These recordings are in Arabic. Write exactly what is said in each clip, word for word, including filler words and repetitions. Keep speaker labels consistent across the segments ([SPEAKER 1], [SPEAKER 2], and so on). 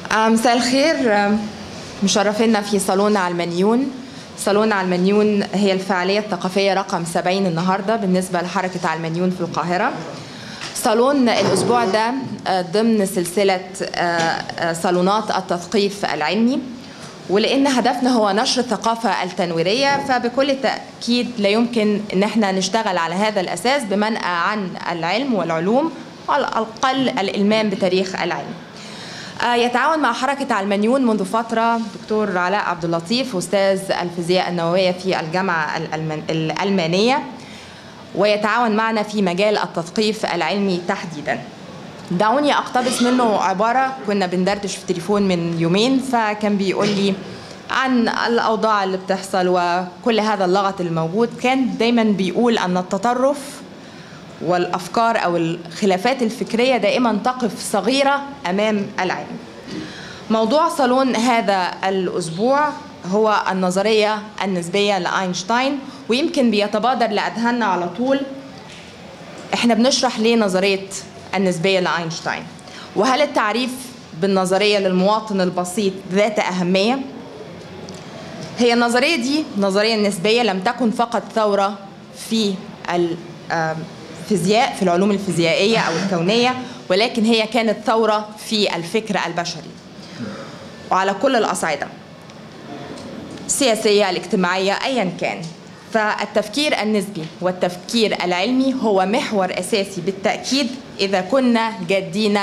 [SPEAKER 1] مساء الخير. مشرفينا في صالون علمانيون. صالون علمانيون هي الفعالية الثقافية رقم سبعين النهاردة بالنسبة لحركة علمانيون في القاهرة. صالون الأسبوع ده ضمن سلسلة صالونات التثقيف العلمي، ولأن هدفنا هو نشر الثقافة التنويرية، فبكل تأكيد لا يمكن أن احنا نشتغل على هذا الأساس بمنأى عن العلم والعلوم، على الأقل الإلمام بتاريخ العلم. يتعاون مع حركة علمانيون منذ فترة دكتور علاء عبد اللطيف أستاذ الفيزياء النووية في الجامعة الألمانية، ويتعاون معنا في مجال التثقيف العلمي تحديدا. دعوني أقتبس منه عبارة كنا بندردش في التليفون من يومين، فكان بيقول لي عن الأوضاع اللي بتحصل وكل هذا اللغط الموجود. كان دايما بيقول أن التطرف والأفكار أو الخلافات الفكرية دائما تقف صغيرة أمام العلم. موضوع صالون هذا الأسبوع هو النظرية النسبية لأينشتاين، ويمكن بيتبادر لأذهاننا على طول إحنا بنشرح ليه نظرية النسبية لأينشتاين، وهل التعريف بالنظرية للمواطن البسيط ذات أهمية؟ هي النظرية دي نظرية النسبية لم تكن فقط ثورة في الفيزياء في العلوم الفيزيائية أو الكونية، ولكن هي كانت ثورة في الفكر البشري وعلى كل الأصعدة، السياسية الاجتماعية أيا كان. فالتفكير النسبي والتفكير العلمي هو محور أساسي بالتأكيد إذا كنا جادين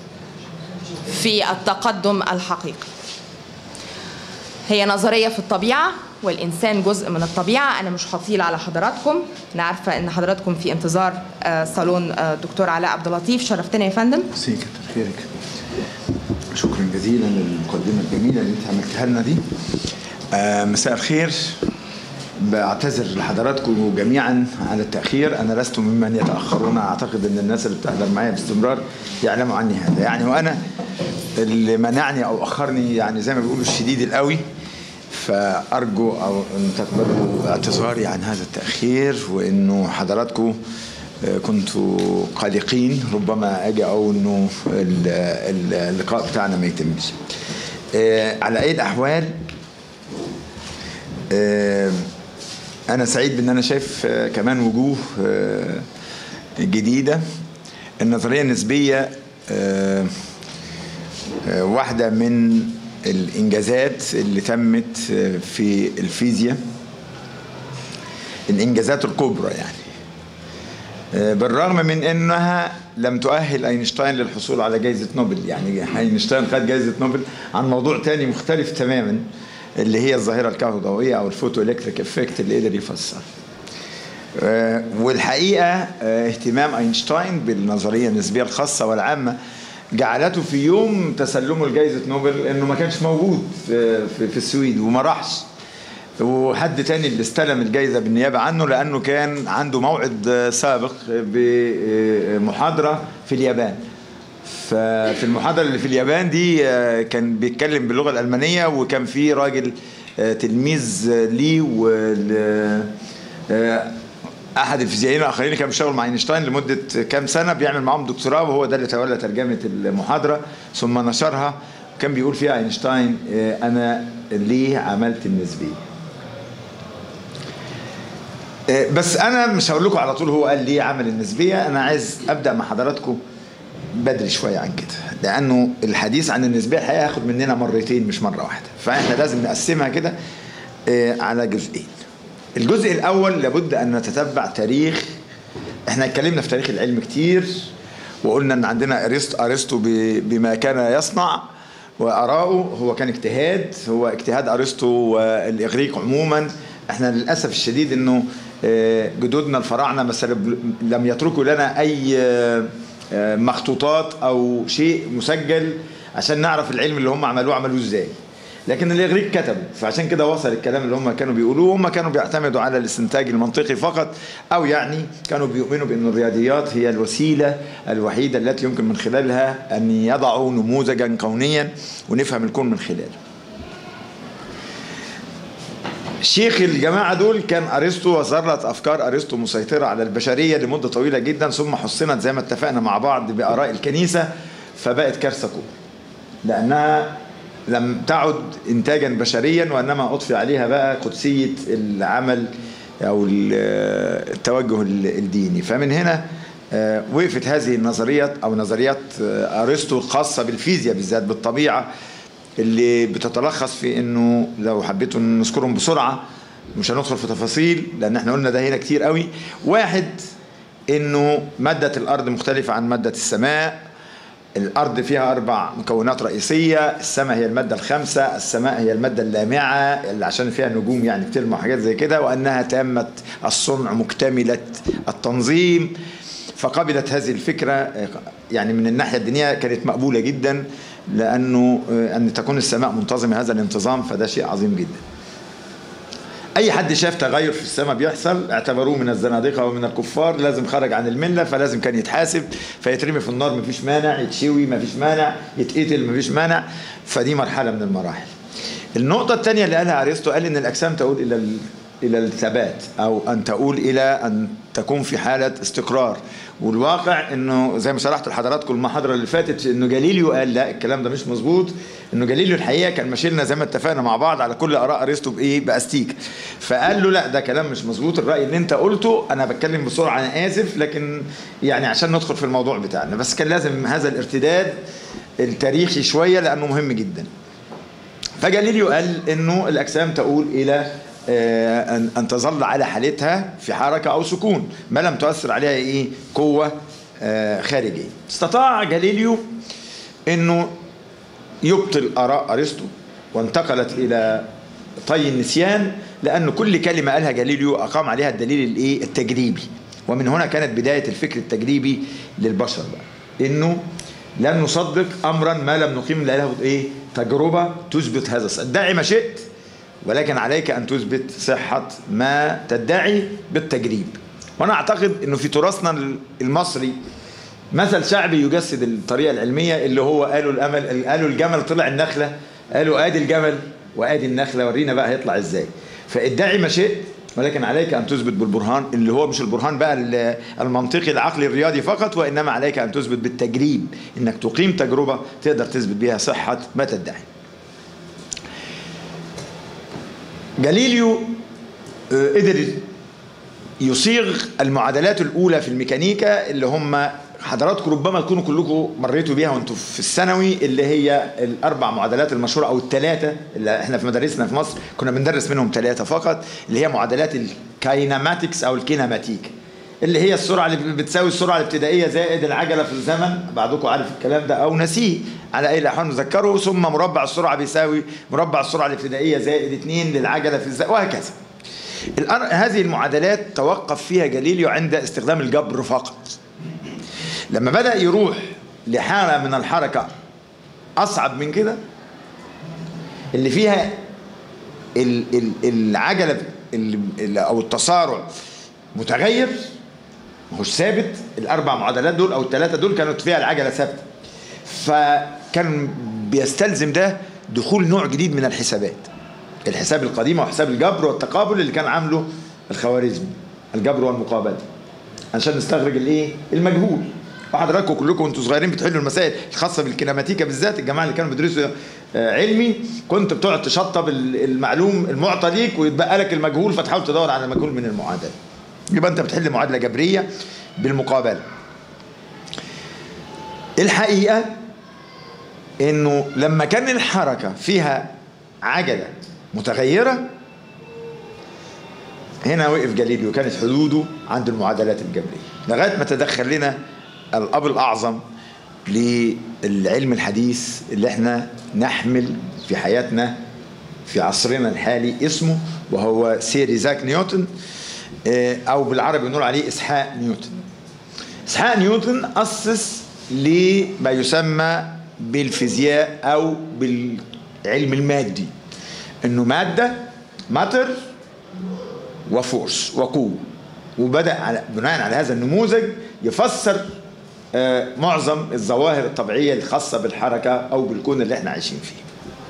[SPEAKER 1] في التقدم الحقيقي. هي نظرية في الطبيعة، والإنسان جزء من الطبيعة. أنا مش هطيل على حضراتكم، أنا عارفة إن حضراتكم في انتظار صالون دكتور علاء عبد اللطيف. شرفتنا يا فندم.
[SPEAKER 2] سي كتر خيرك، شكرا جزيلا للمقدمة الجميلة اللي أنت عملتها لنا دي. آه مساء الخير. بعتذر لحضراتكم جميعا على التأخير، أنا لست ممن يتأخرون. أعتقد أن الناس اللي بتحضر معايا باستمرار يعلموا عني هذا يعني، وأنا اللي منعني أو أخرني يعني زي ما بيقولوا الشديد القوي، فأرجو أو أن تقبلوا اعتذاري عن هذا التأخير، وأنه حضراتكم كنتوا قلقين ربما أجي أو أنه اللقاء بتاعنا ما يتمش. على أي الأحوال أنا سعيد بأن أنا شايف كمان وجوه جديدة. النظرية النسبية واحدة من الإنجازات اللي تمت في الفيزياء، الإنجازات الكبرى يعني، بالرغم من أنها لم تؤهل أينشتاين للحصول على جائزة نوبل. يعني أينشتاين خد جائزة نوبل عن موضوع تاني مختلف تماما، اللي هي الظاهرة الكهروضوئية أو الفوتو إلكتريك إفكت اللي قدر يفسر. والحقيقة اهتمام أينشتاين بالنظرية النسبية الخاصة والعامة جعلته في يوم تسلمه لجائزة نوبل إنه ما كانش موجود في السويد وما راحش، وحد تاني اللي استلم الجائزة بالنيابة عنه لأنه كان عنده موعد سابق بمحاضرة في اليابان. ففي المحاضرة اللي في اليابان دي كان بيتكلم باللغة الألمانية، وكان في راجل تلميذ لي أحد الفيزيائيين الآخرين كان بيشتغل مع أينشتاين لمدة كام سنة بيعمل معهم دكتوراه، وهو ده اللي تولى ترجمة المحاضرة ثم نشرها. كان بيقول فيها أينشتاين أنا ليه عملت النسبية. بس أنا مش هقول لكم على طول هو قال ليه عمل النسبية، أنا عايز أبدأ مع حضراتكم بدري شوية عن كده، لأنه الحديث عن النسبية الحقيقة هياخد مننا مرتين مش مرة واحدة، فإحنا لازم نقسمها كده على جزئين. الجزء الأول لابد أن نتتبع تاريخ. إحنا اتكلمنا في تاريخ العلم كتير، وقلنا أن عندنا أرسطو, أرسطو بما كان يصنع وأراءه هو كان اجتهاد، هو اجتهاد أرسطو والإغريق عموما. إحنا للأسف الشديد أنه جدودنا الفراعنة مثلا لم يتركوا لنا أي مخطوطات أو شيء مسجل عشان نعرف العلم اللي هم عملوه عملوه إزاي، لكن الإغريق كتبوا، فعشان كده وصل الكلام اللي هم كانوا بيقولوه. هم كانوا بيعتمدوا على الاستنتاج المنطقي فقط، أو يعني كانوا بيؤمنوا بأن الرياضيات هي الوسيلة الوحيدة التي يمكن من خلالها أن يضعوا نموذجا كونيا ونفهم الكون من خلاله. شيخ الجماعة دول كان أرسطو، وظلت أفكار أرسطو مسيطرة على البشرية لمدة طويلة جدا، ثم حصنت زي ما اتفقنا مع بعض بآراء الكنيسة، فبقت كارثة كبرى. لأنها لم تعد إنتاجا بشريا، وإنما أضفي عليها بقى قدسية العمل أو التوجه الديني. فمن هنا وقفت هذه النظريات أو نظريات أرسطو الخاصة بالفيزياء بالذات بالطبيعة، اللي بتتلخص في إنه لو حبيتوا نذكرهم بسرعة مش هندخل في تفاصيل لأن احنا قلنا ده هنا كتير قوي. واحد، إنه مادة الأرض مختلفة عن مادة السماء. الأرض فيها أربع مكونات رئيسية، السماء هي المادة الخامسة، السماء هي المادة اللامعة اللي عشان فيها نجوم يعني بتلمع حاجات زي كده، وأنها تامة الصنع مكتملة التنظيم. فقبلت هذه الفكرة يعني من الناحية الدينية كانت مقبولة جدا، لأنه أن تكون السماء منتظمة هذا الانتظام فده شيء عظيم جدا. أي حد شاف تغير في السماء بيحصل اعتبروه من الزنادقة ومن الكفار، لازم خرج عن الملة، فلازم كان يتحاسب فيترمي في النار مفيش مانع، يتشوي مفيش مانع، يتقتل مفيش مانع. فدي مرحلة من المراحل. النقطة الثانية اللي قالها أرسطو قال إن الأجسام تؤول إلى إلى الثبات، أو أن تؤول إلى أن تكون في حالة استقرار. والواقع إنه زي ما شرحت لحضراتكم المحاضرة اللي فاتت إنه جاليليو قال لا الكلام ده مش مظبوط، إنه جاليليو الحقيقة كان ماشي لنا زي ما اتفقنا مع بعض على كل آراء أرسطو بإيه؟ بأستيك. فقال له لا ده كلام مش مظبوط، الرأي اللي أنت قلته أنا بتكلم بسرعة أنا آسف، لكن يعني عشان ندخل في الموضوع بتاعنا، بس كان لازم هذا الارتداد التاريخي شوية لأنه مهم جدا. فجاليليو قال إنه الأجسام تؤول إلى أن تظل على حالتها في حركة أو سكون ما لم تؤثر عليها إيه؟ قوة خارجية. استطاع جاليليو أنه يبطل آراء أرسطو وانتقلت إلى طي النسيان، لأن كل كلمة قالها جاليليو أقام عليها الدليل الإيه؟ التجريبي. ومن هنا كانت بداية الفكر التجريبي للبشر بقى، إنه لن نصدق أمرا ما لم نقيم له إيه؟ تجربة تثبت هذا. ادعي ما شئت ولكن عليك أن تثبت صحة ما تدعي بالتجريب. وأنا أعتقد أنه في تراثنا المصري مثل شعبي يجسد الطريقة العلمية اللي هو قالوا الأمل، قالوا الجمل طلع النخلة، قالوا آدي الجمل وآدي النخلة، ورينا بقى هيطلع إزاي. فادعي ما شئت ولكن عليك أن تثبت بالبرهان، اللي هو مش البرهان بقى المنطقي العقلي الرياضي فقط، وإنما عليك أن تثبت بالتجريب، إنك تقيم تجربة تقدر تثبت بها صحة ما تدعي. جاليليو قدر يصيغ المعادلات الأولى في الميكانيكا اللي هم حضراتكم ربما تكونوا كلكم مريتوا بيها وانتم في الثانوي، اللي هي الأربع معادلات المشهورة أو الثلاثة اللي احنا في مدارسنا في مصر كنا بندرس منهم ثلاثة فقط، اللي هي معادلات الكايناماتكس أو الكيناماتيك، اللي هي السرعة اللي بتساوي السرعة الابتدائية زائد العجلة في الزمن. بعضكم عارف الكلام ده أو نسيه، على أي الأحوال نذكره. ثم مربع السرعة بيساوي مربع السرعة الابتدائية زائد اثنين للعجلة في الزمن، وهكذا. هذه المعادلات توقف فيها جاليليو عند استخدام الجبر فقط. لما بدأ يروح لحالة من الحركة أصعب من كده، اللي فيها العجلة أو التسارع متغير مش ثابت، الأربع معادلات دول أو الثلاثة دول كانت فيها العجلة ثابتة، فكان بيستلزم ده دخول نوع جديد من الحسابات، الحساب القديم وحساب الجبر والتقابل اللي كان عامله الخوارزمي، الجبر والمقابلة، عشان نستخرج الايه؟ المجهول. وحضراتكم كلكم وانتوا صغيرين بتحلوا المسائل الخاصه بالكيناماتيكا بالذات، الجماعه اللي كانوا بيدرسوا علمي كنت بتقعد تشطب المعلوم المعطى ليك ويتبقى لك المجهول، فتحاول تدور على المجهول من المعادله. يبقى انت بتحل معادله جبريه بالمقابله. الحقيقه انه لما كان الحركه فيها عجله متغيره، هنا وقف جاليليو، كانت حدوده عند المعادلات الجبريه، لغايه ما تدخل لنا الاب الاعظم للعلم الحديث اللي احنا نحمل في حياتنا في عصرنا الحالي اسمه، وهو سير إيزاك نيوتن، او بالعربي بنقول عليه اسحاق نيوتن. اسحاق نيوتن اسس لما يسمى بالفيزياء او بالعلم المادي، انه ماده ماتر وفورس وقوه، وبدأ على بناء على هذا النموذج يفسر آه معظم الظواهر الطبيعية الخاصة بالحركة أو بالكون اللي احنا عايشين فيه.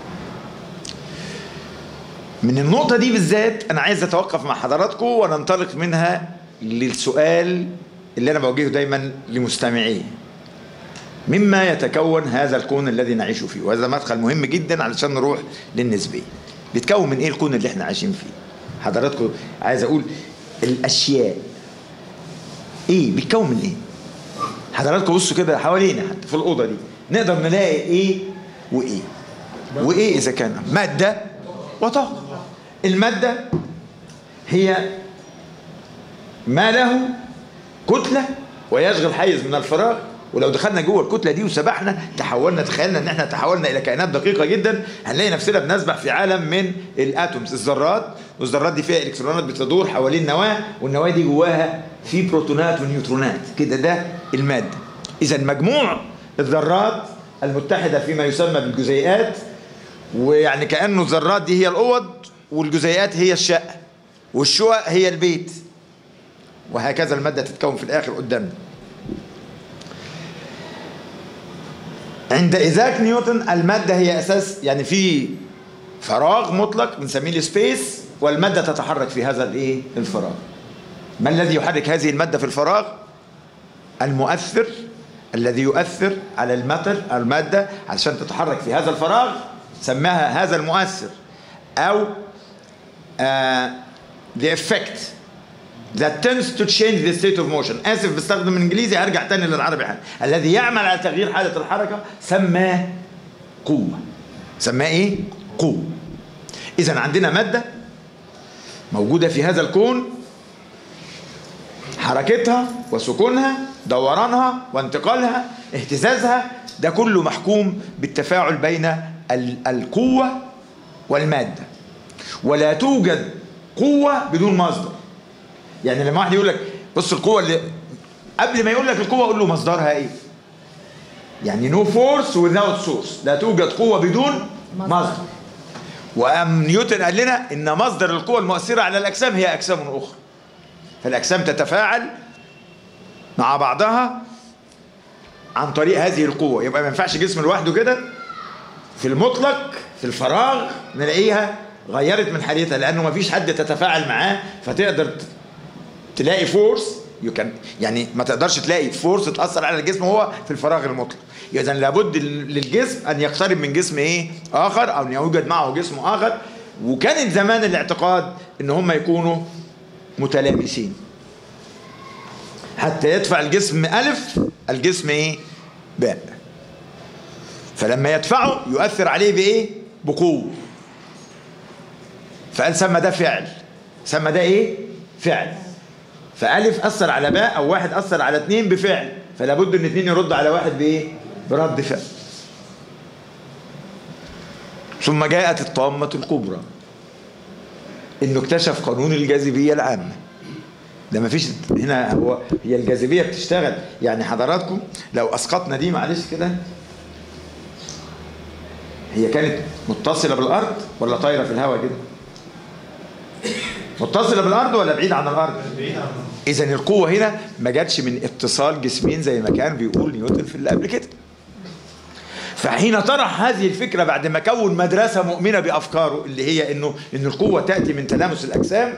[SPEAKER 2] من النقطة دي بالذات أنا عايز أتوقف مع حضراتكم وننطلق منها للسؤال اللي أنا بوجهه دايما لمستمعيه. مما يتكون هذا الكون الذي نعيش فيه. وهذا مدخل مهم جدا علشان نروح للنسبية. بيتكون من ايه الكون اللي احنا عايشين فيه؟ حضراتكم عايز اقول الاشياء ايه بيتكون من ايه؟ حضراتكم بصوا كده حوالينا حتى في الاوضه دي نقدر نلاقي ايه وايه وايه اذا كان ماده وطاقه. الماده هي ما له كتله ويشغل حيز من الفراغ، ولو دخلنا جوه الكتله دي وسبحنا تحولنا، تخيلنا ان احنا تحولنا الى كائنات دقيقه جدا، هنلاقي نفسنا بنسبح في عالم من الاتومز، الذرات، والذرات دي فيها الكترونات بتدور حوالين نواه، والنواه دي جواها في بروتونات ونيوترونات كده. ده الماده. اذا مجموع الذرات المتحده فيما يسمى بالجزيئات، ويعني كانه الذرات دي هي الاوض والجزيئات هي الشقه والشقق هي البيت، وهكذا الماده تتكون في الاخر قدامنا. عند إيزاك نيوتن المادة هي أساس، يعني في فراغ مطلق بنسميه السبيس، والمادة تتحرك في هذا الإيه؟ الفراغ. ما الذي يحرك هذه المادة في الفراغ؟ المؤثر الذي يؤثر على الماتر المادة علشان تتحرك في هذا الفراغ، سماها هذا المؤثر أو uh, the effect that tends to change the state of motion. آسف بستخدم الإنجليزي، هرجع تاني للعربي حاجة. الذي يعمل على تغيير حالة الحركة سماه قوة. سماه إيه؟ قوة. إذا عندنا مادة موجودة في هذا الكون، حركتها وسكونها، دورانها وانتقالها، اهتزازها، ده كله محكوم بالتفاعل بين القوة والمادة. ولا توجد قوة بدون مصدر. يعني لما واحد يقول لك بص القوة اللي قبل ما يقول لك القوة قول له مصدرها ايه؟ يعني no force without source، لا توجد قوة بدون مصدر. وأم نيوتن قال لنا إن مصدر القوة المؤثرة على الأجسام هي أجسام أخرى. فالأجسام تتفاعل مع بعضها عن طريق هذه القوة. يبقى ما ينفعش جسم لوحده كده في المطلق في الفراغ نلاقيها غيرت من حالتها، لأنه ما فيش حد تتفاعل معاه فتقدر تلاقي فورس. يعني ما تقدرش تلاقي فورس تأثر على الجسم وهو في الفراغ المطلق. إذن لابد للجسم أن يقترب من جسم إيه آخر، أو أن يوجد معه جسم آخر. وكانت زمان الاعتقاد إن هم يكونوا متلامسين حتى يدفع الجسم ألف الجسم إيه باء. فلما يدفعه يؤثر عليه بإيه؟ بقوة. فقال سمى ده فعل، سمى ده إيه؟ فعل. فألف أثر على باء، أو واحد أثر على اثنين بفعل، فلا بد إن اثنين يرد على واحد بإيه؟ برد فعل. ثم جاءت الطامة الكبرى، إنه اكتشف قانون الجاذبية العامة. ده مفيش هنا، هو هي الجاذبية بتشتغل. يعني حضراتكم لو أسقطنا دي معلش كده، هي كانت متصلة بالأرض ولا طايرة في الهواء كده؟ متصلة بالأرض ولا بعيد عن الأرض؟ إذن القوة هنا ما جاتش من اتصال جسمين زي ما كان بيقول نيوتن في اللي قبل كده. فحين طرح هذه الفكرة بعد ما كون مدرسة مؤمنة بأفكاره اللي هي إنه إن القوة تأتي من تلامس الأجسام،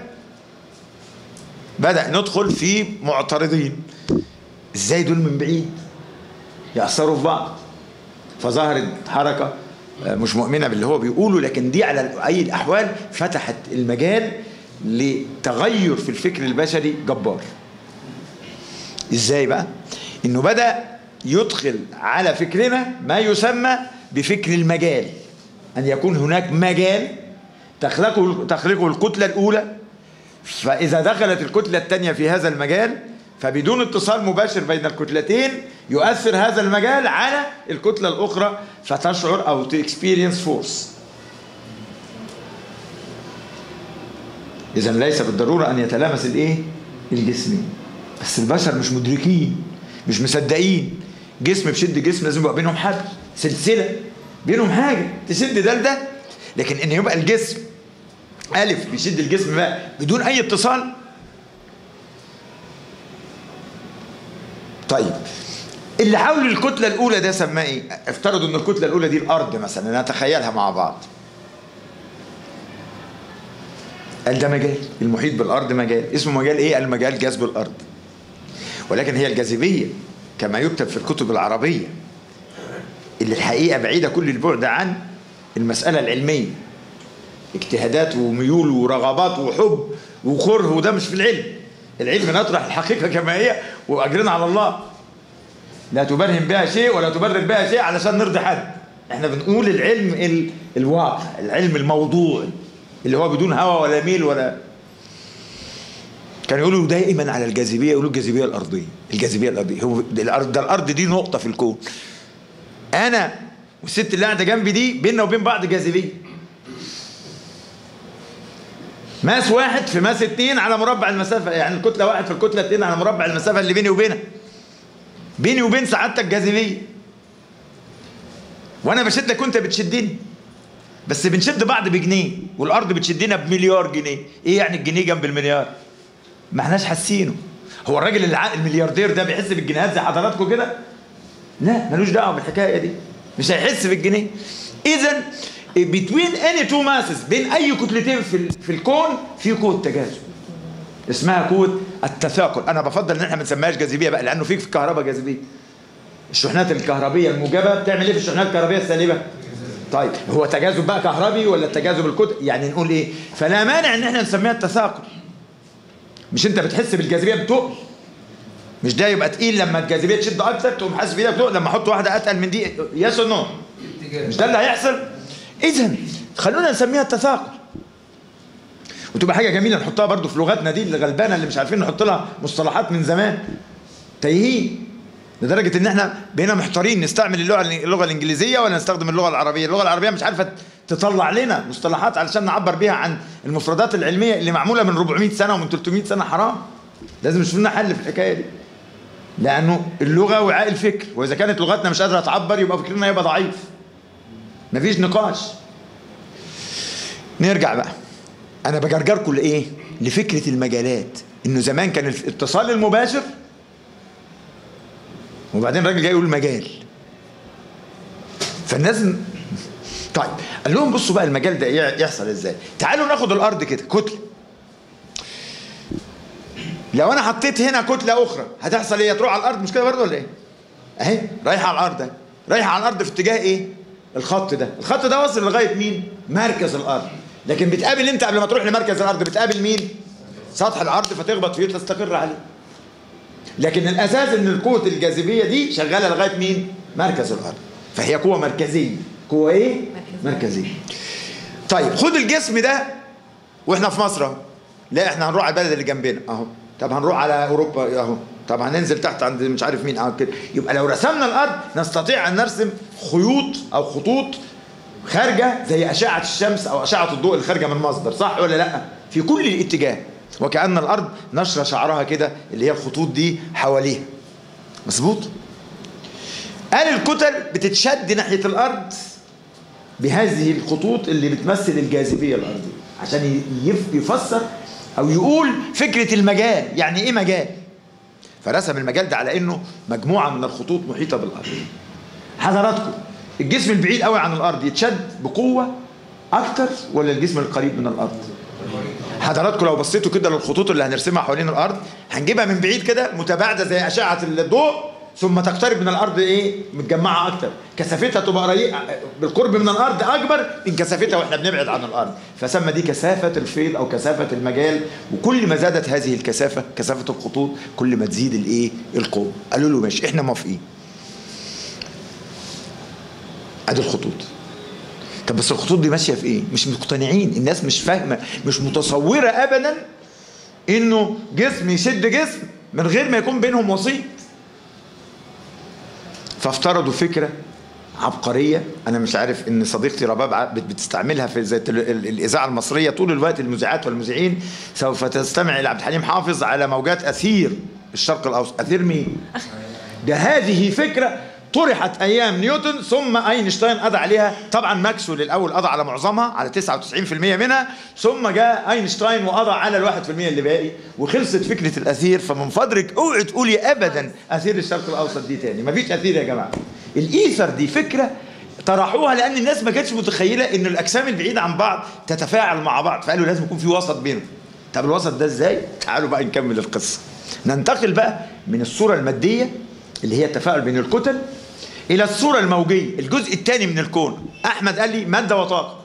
[SPEAKER 2] بدأ ندخل في معترضين. إزاي دول من بعيد يأثروا في بعض؟ فظهرت حركة مش مؤمنة باللي هو بيقوله، لكن دي على أي الأحوال فتحت المجال لتغير في الفكر البشري جبار. إزاي بقى؟ إنه بدأ يدخل على فكرنا ما يسمى بفكر المجال، أن يكون هناك مجال تخلقه تخلقه الكتلة الأولى، فإذا دخلت الكتلة الثانية في هذا المجال فبدون اتصال مباشر بين الكتلتين يؤثر هذا المجال على الكتلة الأخرى فتشعر أو تكسبيرينس فورس. إذن ليس بالضرورة أن يتلامس الإيه؟ الجسمين. بس البشر مش مدركين، مش مصدقين. جسم بشد جسم لازم يبقى بينهم حبل، سلسلة بينهم حاجة تشد ده لده. لكن إن يبقى الجسم ألف بيشد الجسم بقى بدون أي اتصال. طيب اللي حول الكتلة الأولى ده سماه إيه؟ افترضوا إن الكتلة الأولى دي الأرض مثلا، نتخيلها مع بعض. قال ده مجال، المحيط بالأرض مجال، اسمه مجال إيه؟ المجال جذب الأرض. ولكن هي الجاذبية كما يكتب في الكتب العربية اللي الحقيقة بعيدة كل البعد عن المسألة العلمية، اجتهادات وميول ورغبات وحب وكره، وده مش في العلم. العلم نطرح الحقيقة كما هي وأجرنا على الله، لا تبرهن بها شيء ولا تبرر بها شيء علشان نرضي حد. احنا بنقول العلم ال... الواقع، العلم الموضوعي اللي هو بدون هوى ولا ميل ولا. كانوا يقولوا دائما على الجاذبية، يقولوا الجاذبية الأرضية، الجاذبية الأرضية. هو الأرض ده، الأرض دي نقطة في الكون. أنا والست اللي قاعدة جنبي دي بيننا وبين بعض جاذبية. ماس واحد في ماس اتنين على مربع المسافة، يعني الكتلة واحد في الكتلة اتنين على مربع المسافة اللي بيني وبينها. بيني وبين سعادتك جاذبية، وأنا بشد لك وأنت بتشدني، بس بنشد بعض بجنيه، والأرض بتشدنا بمليار جنيه. إيه يعني الجنيه جنب المليار؟ ما احناش حاسينه. هو الراجل اللي الملياردير ده بيحس بالجنيهات زي حضراتكم كده؟ لا، ملوش دعوة بالحكاية دي، مش هيحس بالجنيه. إذا between any two masses، بين أي كتلتين في في الكون في قوة تجاذب اسمها قوة التثاقل. أنا بفضل إن احنا ما نسميهاش جاذبية بقى، لأنه في في الكهرباء جاذبية. الشحنات الكهربية الموجبة بتعمل إيه في الشحنات الكهربية السالبة؟ طيب هو تجاذب بقى كهربي ولا التجاذب الكتل؟ يعني نقول إيه؟ فلا مانع إن احنا نسميها التثاقل. مش أنت بتحس بالجاذبية بتقل، مش ده يبقى تقيل لما الجاذبية تشد أكتر تقوم حاسس بإيدك بتقل، لما أحط واحدة أتقل من دي يس نو، مش ده اللي هيحصل؟ إذا خلونا نسميها التثاقل، وتبقى حاجة جميلة نحطها برضو في لغتنا دي اللي غلبانة، اللي مش عارفين نحط لها مصطلحات من زمان، تايهين لدرجة إن إحنا بقينا محتارين نستعمل اللغة اللغة الإنجليزية ولا نستخدم اللغة العربية. اللغة العربية مش عارفة تطلع لنا مصطلحات علشان نعبر بيها عن المفردات العلمية اللي معمولة من أربعمائة سنة ومن ثلاثمائة سنة. حرام، لازم نشوف لنا حل في الحكاية دي، لأنه اللغة وعاء الفكر، وإذا كانت لغتنا مش قادرة تعبر يبقى فكرنا يبقى ضعيف، مفيش نقاش. نرجع بقى، أنا بجرجركم لإيه؟ لفكرة المجالات. إنه زمان كان الاتصال المباشر، وبعدين الراجل جاي يقول مجال، فالناس طيب قال لهم بصوا بقى المجال ده يحصل ازاي؟ تعالوا ناخد الارض كده كتله. لو انا حطيت هنا كتله اخرى هتحصل ايه؟ تروح على الارض، مش كده برضه ولا ايه؟ اهي رايحه على الارض، اهي رايحه على الارض في اتجاه ايه؟ الخط ده، الخط ده واصل لغايه مين؟ مركز الارض. لكن بتقابل انت قبل ما تروح لمركز الارض بتقابل مين؟ سطح الارض، فتخبط فيه وتستقر عليه. لكن الاساس ان القوه الجاذبيه دي شغاله لغايه مين؟ مركز الارض، فهي قوه مركزيه. قوه ايه؟ مركزيه. طيب خد الجسم ده واحنا في مصر اهو، لا احنا هنروح على البلد اللي جنبنا اهو، طب هنروح على اوروبا اهو، طب هننزل تحت عند مش عارف مين اهو كده. يبقى لو رسمنا الارض نستطيع ان نرسم خيوط او خطوط خارجه زي اشعه الشمس او اشعه الضوء اللي خارجه من مصدر، صح ولا لا؟ في كل الاتجاه، وكأن الارض نشر شعرها كده اللي هي الخطوط دي حواليها. مظبوط؟ قال الكتل بتتشد ناحيه الارض بهذه الخطوط اللي بتمثل الجاذبيه الارضيه، عشان يفسر او يقول فكره المجال. يعني ايه مجال؟ فرسم المجال ده على انه مجموعه من الخطوط محيطه بالارض. حضراتكم الجسم البعيد قوي عن الارض يتشد بقوه اكتر ولا الجسم القريب من الارض؟ حضراتكم لو بصيتوا كده للخطوط اللي هنرسمها حوالين الارض هنجيبها من بعيد كده متباعده زي اشعه الضوء، ثم تقترب من الارض ايه؟ متجمعه اكتر، كثافتها تبقى قريبه بالقرب من الارض اكبر من كثافتها واحنا بنبعد عن الارض، فسمى دي كثافه الفيض او كثافه المجال. وكل ما زادت هذه الكثافه، كثافه الخطوط، كل ما تزيد الايه؟ القوه. قالوا له ماشي احنا موافقين. ادي الخطوط. طب بس الخطوط دي ماشيه في ايه؟ مش مقتنعين، الناس مش فاهمه، مش متصوره ابدا انه جسم يشد جسم من غير ما يكون بينهم وسيط. فافترضوا فكره عبقريه، انا مش عارف ان صديقتي رباب بتستعملها في زي الاذاعه المصريه طول الوقت، المذيعات والمذيعين سوف تستمع الى عبد الحليم حافظ على موجات اثير الشرق الاوسط. اثير مين؟ ده هذه فكره طرحت ايام نيوتن، ثم اينشتاين قضى عليها. طبعا ماكسويل الاول قضى على معظمها، على تسعة وتسعين بالمئة منها، ثم جاء اينشتاين وقضى على الواحد في المئة اللي باقي، وخلصت فكره الاثير. فمن فضلك اوعي تقولي ابدا اثير الشرق الاوسط دي تاني، مفيش اثير يا جماعه. الايثر دي فكره طرحوها لان الناس ما كانتش متخيله ان الاجسام البعيده عن بعض تتفاعل مع بعض، فقالوا لازم يكون في وسط بينهم. طب الوسط ده ازاي؟ تعالوا بقى نكمل القصه. ننتقل بقى من الصوره الماديه اللي هي التفاعل بين الكتل الى الصوره الموجيه، الجزء الثاني من الكون. احمد قال لي ماده وطاقه،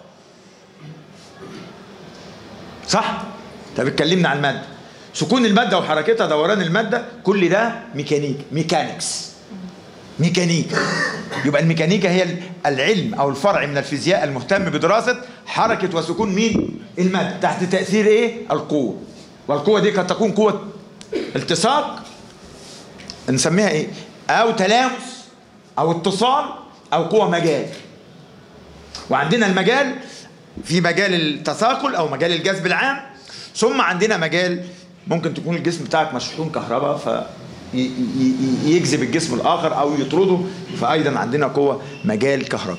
[SPEAKER 2] صح؟ طب اتكلمنا عن الماده، سكون الماده وحركتها، دوران الماده، كل ده ميكانيك، ميكانيكس، ميكانيكا. يبقى الميكانيكا هي العلم او الفرع من الفيزياء المهتم بدراسه حركه وسكون مين؟ الماده، تحت تاثير ايه؟ القوه. والقوه دي قد تكون قوه التصاق، نسميها ايه؟ او تلامس او اتصال او قوه مجال. وعندنا المجال في مجال التثاقل او مجال الجذب العام، ثم عندنا مجال ممكن تكون الجسم بتاعك مشحون كهرباء فيجذب الجسم الاخر او يطرده، فايضا عندنا قوه مجال كهربي.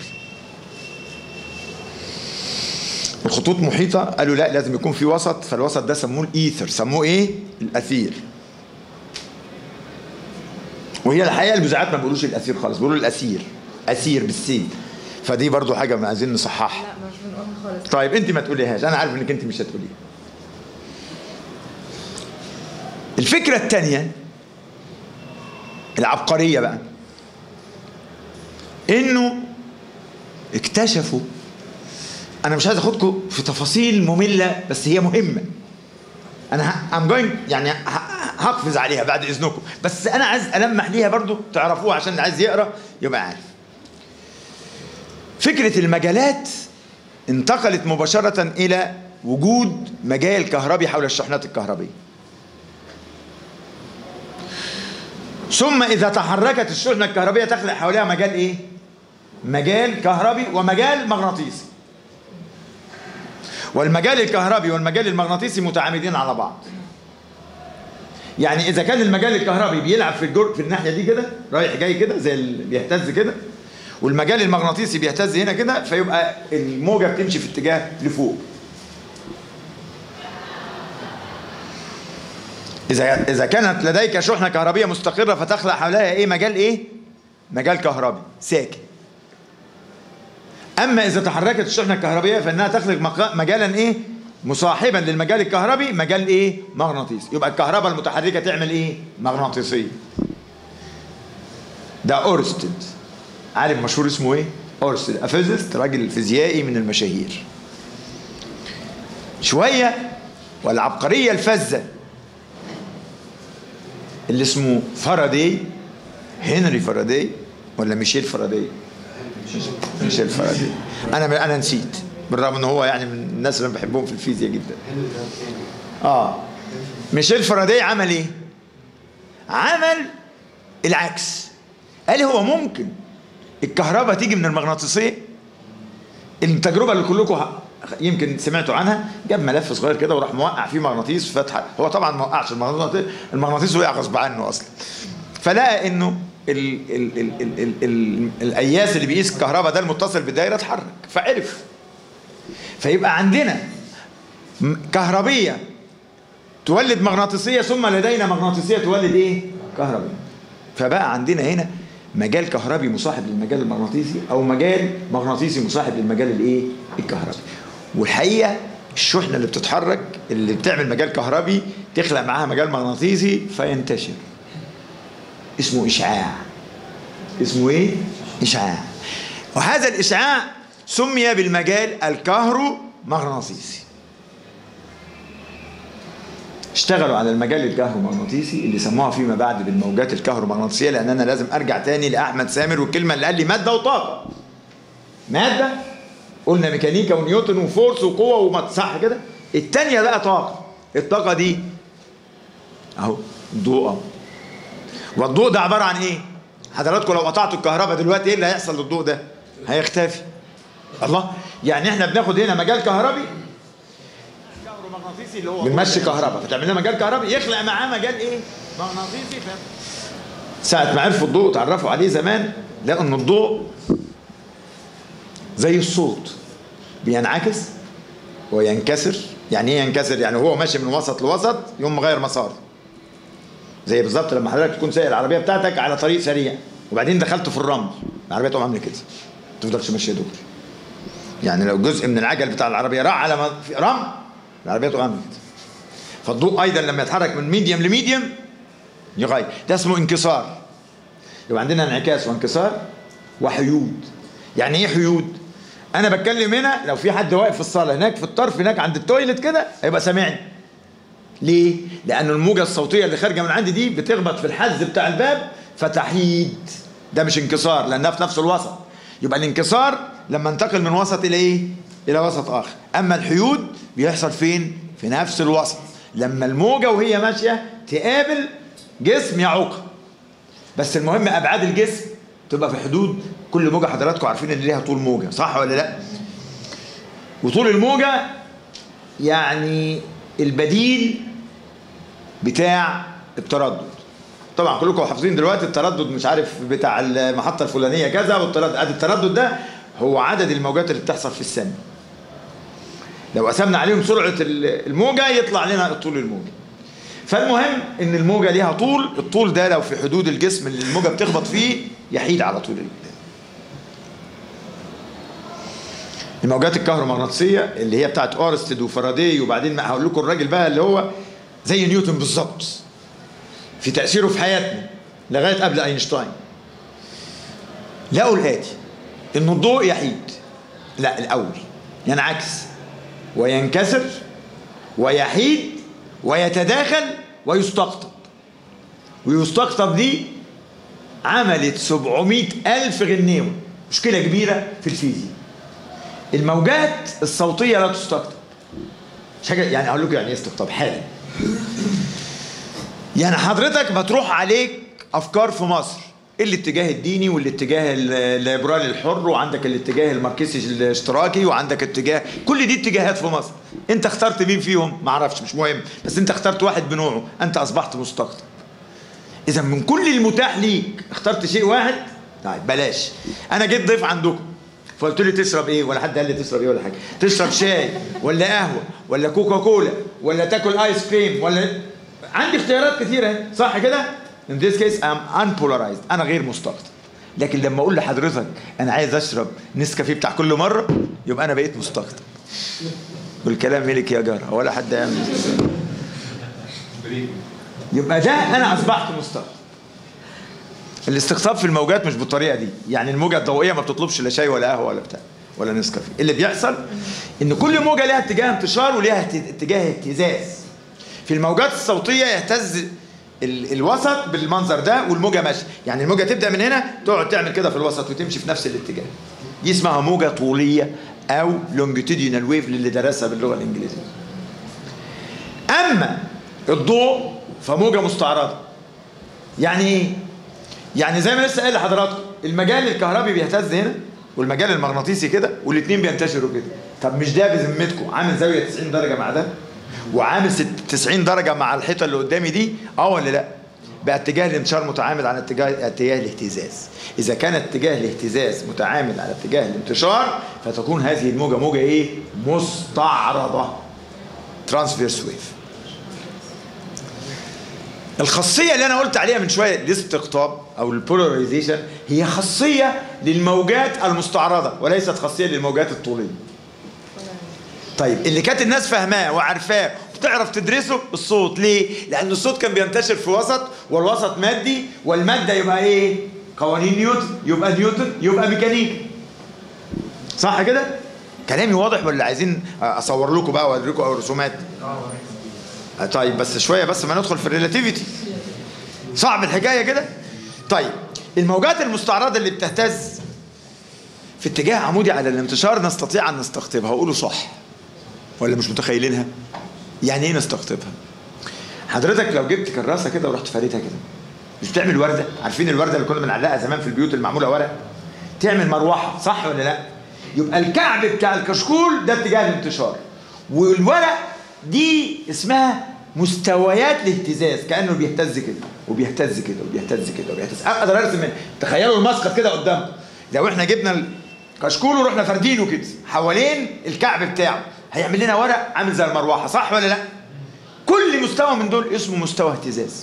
[SPEAKER 2] الخطوط محيطه، قالوا لا لازم يكون في وسط، فالوسط ده سموه الايثر، سموه ايه؟ الاثير. وهي الحقيقه البذاعات ما بيقولوش الاثير خالص، بيقولوا الاسير، اسير بالسين. فدي برضو حاجه ما عايزين نصححها.
[SPEAKER 1] لا مش بنقولها خالص.
[SPEAKER 2] طيب انت ما تقوليهاش، انا عارف انك انت مش هتقوليها. الفكره الثانيه العبقريه بقى، انه اكتشفوا، انا مش عايز اخدكم في تفاصيل ممله بس هي مهمه، انا ام جوينج يعني هقفز عليها بعد اذنكم، بس انا عايز المح ليها برضو تعرفوها عشان اللي عايز يقرا يبقى عارف. فكره المجالات انتقلت مباشره الى وجود مجال كهربي حول الشحنات الكهربيه، ثم اذا تحركت الشحنه الكهربيه تخلق حواليها مجال ايه؟ مجال كهربي ومجال مغناطيسي. والمجال الكهربي والمجال المغناطيسي متعامدين على بعض. يعني اذا كان المجال الكهربي بيلعب في الجر في الناحيه دي كده رايح جاي كده زي اللي بيهتز كده، والمجال المغناطيسي بيهتز هنا كده، فيبقى الموجه بتمشي في اتجاه لفوق. اذا اذا كانت لديك شحنه كهربيه مستقره فتخلق حواليها ايه؟ مجال ايه؟ مجال كهربي ساكن. اما اذا تحركت الشحنه الكهربيه فانها تخلق مجالا ايه؟ مصاحبا للمجال الكهربي، مجال ايه؟ مغناطيسي. يبقى الكهرباء المتحركه تعمل ايه؟ مغناطيسيه. ده اورستد، عالم مشهور اسمه ايه؟ اورستد، افيزيست، راجل فيزيائي من المشاهير. شويه والعبقريه الفذه اللي اسمه فاراداي، هنري فاراداي ولا ميشيل فاراداي؟ ميشيل فاراداي. انا انا نسيت، بالرغم ان هو يعني من الناس اللي انا بحبهم في الفيزياء جدا. اه ميشيل فاراداي عمل ايه؟ عمل العكس. قال هو ممكن الكهرباء تيجي من المغناطيسيه. التجربه اللي كلكم يمكن سمعتوا عنها، جاب ملف صغير كده وراح موقع فيه مغناطيس فتحه، هو طبعا ما وقعش المغناطيس، المغناطيس وقع غصب عنه اصلا. فلقى انه ال ال ال ال ال ال الاياس اللي بيقيس الكهرباء ده المتصل بالدايره اتحرك، فعرف. فيبقى عندنا كهربيه تولد مغناطيسيه، ثم لدينا مغناطيسيه تولد ايه؟ كهربيه. فبقى عندنا هنا مجال كهربي مصاحب للمجال المغناطيسي، او مجال مغناطيسي مصاحب للمجال الايه؟ الكهربي. والحقيقه الشحنه اللي بتتحرك اللي بتعمل مجال كهربي تخلق معاها مجال مغناطيسي فينتشر، اسمه اشعاع. اسمه ايه؟ اشعاع. وهذا الاشعاع سمي بالمجال الكهرومغناطيسي. اشتغلوا على المجال الكهرومغناطيسي اللي سموها فيما بعد بالموجات الكهرومغناطيسيه، لان انا لازم ارجع تاني لاحمد سامر والكلمه اللي قال لي ماده وطاقه. ماده قلنا ميكانيكا ونيوتن وفورس وقوه وما صح كده. الثانيه بقى طاقه. الطاقه دي اهو الضوء اهو. والضوء ده عباره عن ايه؟ حضراتكم لو قطعتوا الكهرباء دلوقتي ايه اللي هيحصل للضوء ده؟ هيختفي. الله، يعني احنا بناخد هنا مجال كهربي كهرومغناطيسي اللي هو بنمشي كهرباء، فتعمل لنا مجال كهربي يخلق معاه مجال ايه؟ مغناطيسي. ساعة ما عرفوا الضوء تعرفوا عليه زمان، لقوا ان الضوء زي الصوت بينعكس وينكسر. يعني ايه ينكسر؟ يعني هو ماشي من وسط لوسط يقوم مغير مسار. زي بالظبط لما حضرتك تكون سايق العربيه بتاعتك على طريق سريع وبعدين دخلت في الرمل، العربيه تقوم عامله كده، ما تفضلش ماشيه دغري. يعني لو جزء من العجل بتاع العربيه راح على رمل العربيه تقوم عامله كده. فالضوء ايضا لما يتحرك من ميديم لميديم يغير، ده اسمه انكسار. يبقى عندنا انعكاس وانكسار وحيود. يعني ايه حيود؟ انا بتكلم هنا، لو في حد واقف في الصاله هناك في الطرف هناك عند التويلت كده هيبقى سامعني. ليه؟ لان الموجه الصوتيه اللي خارجه من عندي دي بتخبط في الحز بتاع الباب فتحيد. ده مش انكسار لانها في نفس الوسط. يبقى الانكسار لما انتقل من وسط الى ايه؟ الى وسط اخر. اما الحيود بيحصل فين؟ في نفس الوسط، لما الموجه وهي ماشيه تقابل جسم يعوقها. بس المهم ابعاد الجسم تبقى في حدود كل موجه. حضراتكم عارفين ان ليها طول موجه، صح ولا لا؟ وطول الموجه يعني البديل بتاع التردد. طبعا كلكم حافظين دلوقتي التردد، مش عارف بتاع المحطه الفلانيه كذا، والتردد التردد ده هو عدد الموجات اللي بتحصل في الثانيه. لو قسمنا عليهم سرعه الموجه يطلع لنا الطول الموجي. فالمهم ان الموجه ليها طول، الطول ده لو في حدود الجسم اللي الموجه بتخبط فيه يحيد على طول. الموجات الكهرومغناطيسيه اللي هي بتاعت اورستد وفاراداي، وبعدين هقول لكم الراجل بقى اللي هو زي نيوتن بالظبط في تاثيره في حياتنا لغايه قبل اينشتاين، لقوا الاتي: ان الضوء يحيد، لا الاول ينعكس وينكسر ويحيد ويتداخل ويستقطب. ويستقطب دي عملت سبعمائة ألف غنيوة، مشكلة كبيرة في الفيزياء. الموجات الصوتية لا تستقطب. مش حاجة يعني أقول لكم يعني إيه استقطاب حالا. يعني حضرتك بتروح عليك أفكار في مصر، الاتجاه الديني والاتجاه الليبرالي الحر، وعندك الاتجاه الماركسي الاشتراكي، وعندك اتجاه، كل دي اتجاهات في مصر. انت اخترت مين فيهم؟ ما اعرفش، مش مهم، بس انت اخترت واحد بنوعه، انت اصبحت مستقطب. اذا من كل المتاح ليك اخترت شيء واحد. طيب بلاش، انا جيت ضيف عندكم فقلت لي تشرب ايه، ولا حد قال لي تشرب ايه ولا حاجه. تشرب شاي ولا قهوه ولا كوكا كولا ولا تاكل ايس كريم ولا، عندي اختيارات كثيره، صح كده؟ In this case I'm unpolarized، أنا غير مستقطب. لكن لما أقول لحضرتك أنا عايز أشرب نسكافيه بتاع كل مرة، يبقى أنا بقيت مستقطب. والكلام ملك يا جارة، ولا حد يعمل. يبقى ده أنا أصبحت مستقطب. الاستقطاب في الموجات مش بالطريقة دي، يعني الموجة الضوئية ما بتطلبش لا شاي ولا قهوة ولا بتاع ولا نسكافيه. اللي بيحصل إن كل موجة لها اتجاه انتشار ولها اتجاه اهتزاز. في الموجات الصوتية يهتز ال الوسط بالمنظر ده والموجه ماشيه، يعني الموجه تبدا من هنا تقعد تعمل كده في الوسط وتمشي في نفس الاتجاه. دي اسمها موجه طوليه او لونجيتودينال ويف للي درسها باللغه الانجليزيه. اما الضوء فموجه مستعرضه. يعني ايه؟ يعني زي ما لسه قايل لحضراتكم، المجال الكهربي بيهتز هنا والمجال المغناطيسي كده، والاثنين بينتشروا كده. طب مش ده بذمتكم عامل زاويه تسعين درجه مع ده؟ وعامل تسعين درجة مع الحيطة اللي قدامي دي، اه ولا لا؟ بقى اتجاه الانتشار متعامد على اتجاه اتجاه الاهتزاز. إذا كان اتجاه الاهتزاز متعامد على اتجاه الانتشار، فتكون هذه الموجة موجة إيه؟ مستعرضة. ترانسفيرس ويف. الخاصية اللي أنا قلت عليها من شوية الاستقطاب أو البولاريزيشن هي خاصية للموجات المستعرضة وليست خاصية للموجات الطولية. طيب اللي كانت الناس فاهماه وعارفاه وبتعرف تدرسه الصوت، ليه؟ لأن الصوت كان بينتشر في وسط، والوسط مادي، والمادة يبقى إيه؟ قوانين نيوتن، يبقى نيوتن يبقى ميكانيكا. صح كده؟ كلامي واضح ولا عايزين أصور لكم بقى وأوريكم أو رسومات؟ طيب بس شوية بس ما ندخل في الريلاتيفيتي. صعب الحكاية كده؟ طيب الموجات المستعرضة اللي بتهتز في اتجاه عمودي على الانتشار نستطيع أن نستقطبها. قولوا صح ولا مش متخيلينها؟ يعني ايه نستقطبها؟ حضرتك لو جبت كراسه كده ورحت فاريتها كده، مش بتعمل ورده؟ عارفين الورده اللي كنا بنعلقها زمان في البيوت المعموله ورق؟ تعمل مروحه، صح ولا لا؟ يبقى الكعب بتاع الكشكول ده اتجاه الانتشار، والورق دي اسمها مستويات الاهتزاز، كانه بيهتز كده وبيهتز كده وبيهتز كده وبيهتز. اقدر ارسم منه. تخيلوا المسقط كده قدامكم، لو احنا جبنا الكشكول ورحنا فاردينه كده حوالين الكعب بتاعه، هيعمل لنا ورق عامل زي المروحه، صح ولا لا؟ كل مستوى من دول اسمه مستوى اهتزاز.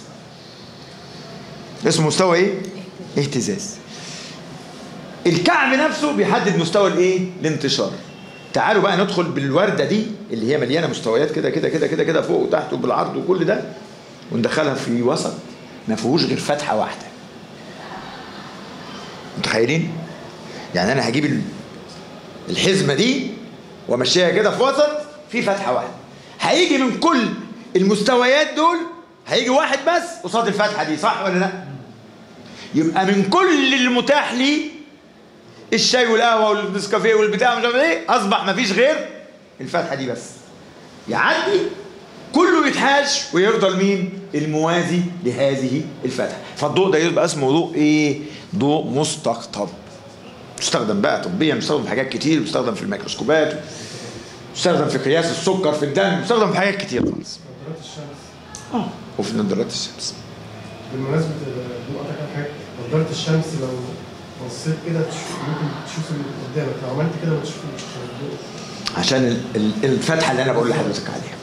[SPEAKER 2] اسمه مستوى ايه؟ اهتزاز. الكعب نفسه بيحدد مستوى الايه؟ الانتشار. تعالوا بقى ندخل بالورده دي اللي هي مليانه مستويات كده كده كده كده كده فوق وتحت وبالعرض وكل ده، وندخلها في وسط ما فيهوش غير فتحه واحده. متخيلين؟ يعني انا هجيب الحزمه دي وامشيها كده في وسط في فتحه واحده، هيجي من كل المستويات دول هيجي واحد بس قصاد الفتحه دي، صح ولا لا؟ يبقى من كل المتاح لي الشاي والقهوه والنسكافيه والبتاع مش عارف ايه، اصبح مفيش غير الفتحه دي بس. يعدي كله يتحاش ويفضل مين؟ الموازي لهذه الفتحه. فالضوء ده يبقى اسمه ضوء ايه؟ ضوء مستقطب. يستخدم بقى طبيا، بيستخدم في حاجات كتير، بيستخدم في الميكروسكوبات، بيستخدم في قياس السكر في الدم، بيستخدم في حاجات كتير خالص.
[SPEAKER 3] نظارات الشمس.
[SPEAKER 2] اه وفي نظارات الشمس.
[SPEAKER 3] بالمناسبة الضوء ده كان حاجة، نظارة الشمس لو بصيت كده ممكن تشوف اللي قدامك، لو عملت كده ما تشوفوش عشان الضوء.
[SPEAKER 2] عشان الفتحة اللي أنا بقول لحضرتك عليها.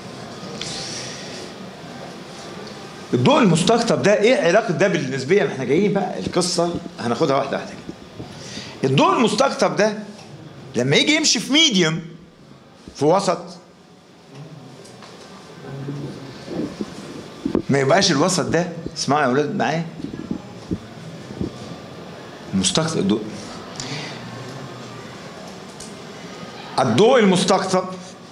[SPEAKER 2] الضوء المستقطب ده إيه علاقة ده بالنسبية؟ ما إحنا جايين بقى القصة هناخدها واحدة واحدة كده. الضوء المستقطب ده لما يجي يمشي في ميديوم في وسط، ما يبقاش الوسط ده، اسمعوا يا أولاد معايا، مستقطب الضوء. الضوء المستقطب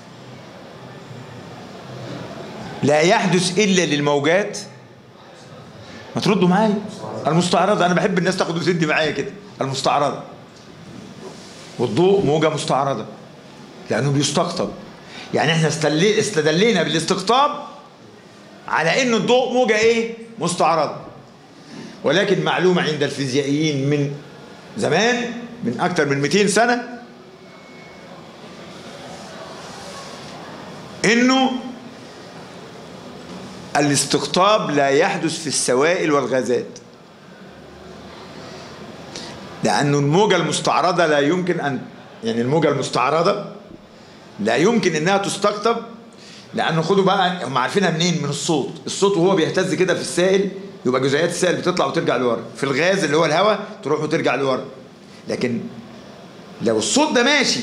[SPEAKER 2] لا يحدث إلا للموجات، ما تردوا معايا، المستعرضة. أنا بحب الناس تاخد وتدي معايا كده، المستعرضة. والضوء موجة مستعرضة لأنه بيستقطب. يعني احنا استدلينا بالاستقطاب على إن الضوء موجة إيه؟ مستعرضة. ولكن معلومة عند الفيزيائيين من زمان، من أكثر من مئتين سنة، إنه الاستقطاب لا يحدث في السوائل والغازات، لأنه الموجة المستعرضة لا يمكن أن، يعني الموجة المستعرضة لا يمكن إنها تستقطب، لأنه خدوا بقى هم عارفينها منين؟ من الصوت. الصوت وهو بيهتز كده في السائل يبقى جزيئات السائل بتطلع وترجع لورا، في الغاز اللي هو الهواء تروح وترجع لورا. لكن لو الصوت ده ماشي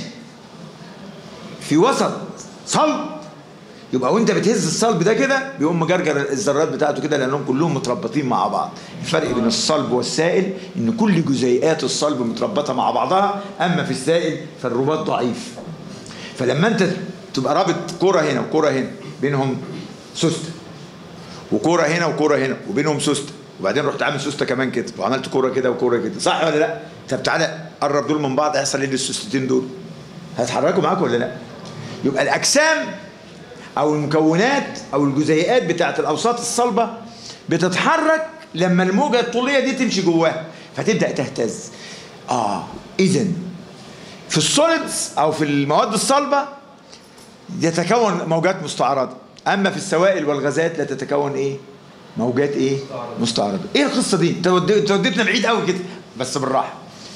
[SPEAKER 2] في وسط صلب، يبقى وانت بتهز الصلب ده كده بيقوم مجرجر الذرات بتاعته كده، لانهم كلهم متربطين مع بعض. الفرق بين الصلب والسائل ان كل جزيئات الصلب متربطه مع بعضها، اما في السائل فالرباط ضعيف. فلما انت تبقى رابط كوره هنا وكوره هنا بينهم سوسته، وكوره هنا وكوره هنا وبينهم سوسته، وبعدين رحت عامل سوسته كمان كده وعملت كوره كده وكوره كده، صح ولا لا؟ طب تعالى قرب دول من بعض، هيحصل ايه للسوستتين دول؟ هيتحركوا معاك ولا لا؟ يبقى الاجسام او المكونات او الجزيئات بتاعت الاوساط الصلبه بتتحرك لما الموجه الطوليه دي تمشي جواها فتبدا تهتز. اه اذا في السوليدز او في المواد الصلبه يتكون موجات مستعرضه، اما في السوائل والغازات لا تتكون ايه؟ موجات ايه؟ مستعرضه. ايه القصه دي؟ انت وديتنا بعيد قوي كده، بس بالراحه.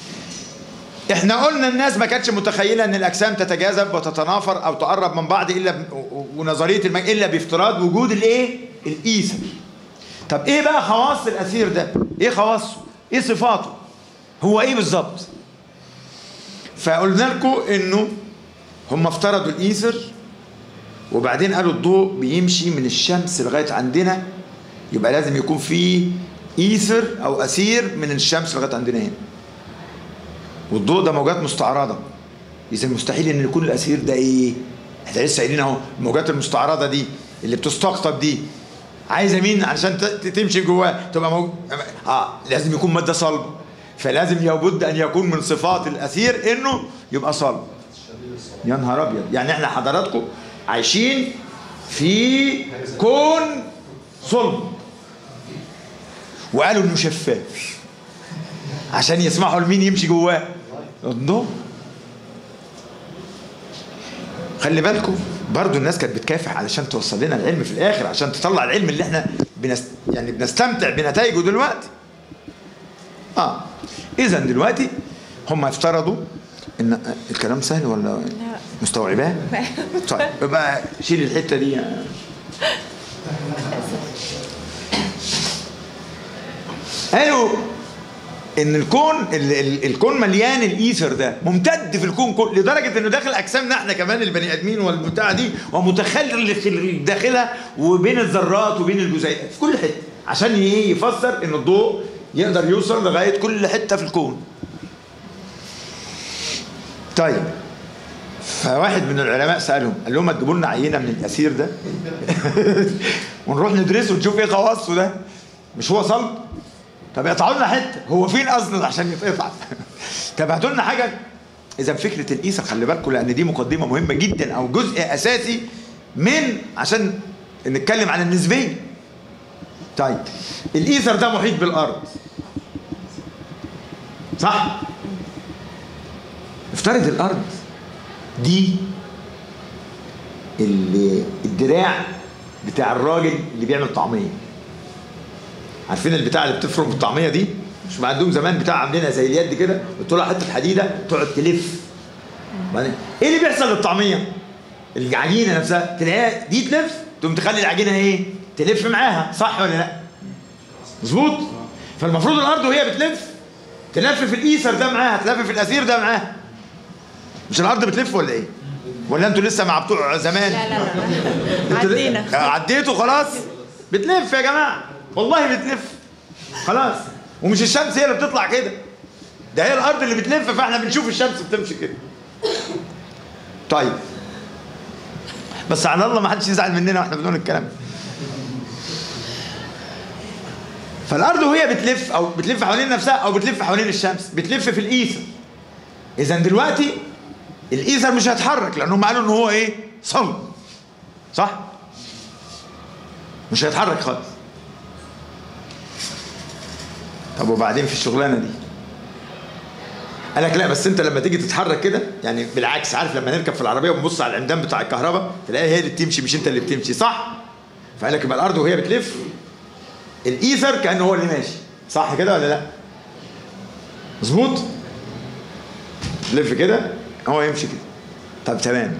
[SPEAKER 2] احنا قلنا الناس ما كانتش متخيله ان الاجسام تتجاذب وتتنافر او تقرب من بعض الا ب... ونظريه المج... الا بافتراض وجود الايه؟ الايثر. طب ايه بقى خواص الاثير ده؟ ايه خواصه؟ ايه صفاته؟ هو ايه بالظبط؟ فقلنا لكم انه هم افترضوا الايثر، وبعدين قالوا الضوء بيمشي من الشمس لغايه عندنا، يبقى لازم يكون فيه ايثر او اثير من الشمس لغايه عندنا هنا. والضوء ده موجات مستعرضه، اذا مستحيل ان يكون الاثير ده ايه؟ احنا لسه قايلين اهو الموجات المستعرضه دي اللي بتستقطب دي عايزه مين عشان تمشي جواها؟ تبقى موج... اه لازم يكون ماده صلبه، فلازم لابد ان يكون من صفات الاثير انه يبقى صلب. يا نهار ابيض، يعني احنا حضراتكم عايشين في كون صلب وقالوا انه شفاف عشان يسمحوا لمين يمشي جواه؟ الضوء. خلي بالكم برضو الناس كانت بتكافح علشان توصل لنا العلم في الاخر، عشان تطلع العلم اللي احنا بنست... يعني بنستمتع بنتائجه دلوقتي. اه اذا دلوقتي هم افترضوا ان الكلام سهل ولا مستوعباه؟ طيب يبقى شيل الحته دي يعني. قالوا ان الكون الكون مليان الايثر ده، ممتد في الكون كله لدرجه انه داخل اجسامنا احنا كمان البني ادمين والبتاع دي، ومتخلل داخلها وبين الذرات وبين الجزيئات في كل حته، عشان ايه؟ يفسر ان الضوء يقدر يوصل لغايه كل حته في الكون. طيب، فواحد من العلماء سالهم قال لهم ما تجيبوا لنا عينه من الاثير ده ونروح ندرسه ونشوف ايه خواصه ده، مش هو صلب؟ طب اقطعوا لنا حته، هو فين اصلا عشان يتقطع؟ طب هاتوا لنا حاجه. اذا فكره الايثر خلي بالكم، لان دي مقدمه مهمه جدا او جزء اساسي من عشان نتكلم عن النسبيه. طيب الايثر ده محيط بالارض صح؟ افترض الارض دي اللي الدراع بتاع الراجل اللي بيعمل طعميه. عارفين البتاع اللي بتفرم الطعميه دي؟ مش عندهم زمان بتاع عاملينها زي اليد كده، قلت لها حته حديده تقعد تلف. بعدين ايه اللي بيحصل للطعميه؟ العجينه نفسها تلاقيها دي تلف، تقوم تخلي العجينه ايه؟ تلف معاها، صح ولا لا؟ مظبوط؟ فالمفروض الارض وهي بتلف تلف في الايثر ده معاها، تلف في الاثير ده معاها. مش الارض بتلف ولا ايه؟ ولا انتوا لسه مع بتوع زمان؟
[SPEAKER 1] لا لا لا عدينا
[SPEAKER 2] عديتوا خلاص؟ بتلف يا جماعه، والله بتلف خلاص. ومش الشمس هي اللي بتطلع كده، ده هي الارض اللي بتلف، فاحنا بنشوف الشمس بتمشي كده. طيب بس على الله ما حدش يزعل مننا واحنا بنقول الكلام. فالارض وهي بتلف او بتلف حوالين نفسها او بتلف حوالين الشمس، بتلف في الايثر. اذا دلوقتي الايثر مش هيتحرك لانهم قالوا ان هو ايه؟ صلب، صح؟ مش هيتحرك خالص. طب وبعدين في الشغلانه دي قال لك لا، بس انت لما تيجي تتحرك كده يعني بالعكس، عارف لما نركب في العربيه ونبص على العمدان بتاع الكهرباء تلاقيها هي اللي بتمشي مش انت اللي بتمشي، صح؟ فقال لك يبقى الارض وهي بتلف الايثر كانه هو اللي ماشي، صح كده ولا لا؟ مظبوط؟ تلف كده هو يمشي كده. طب تمام،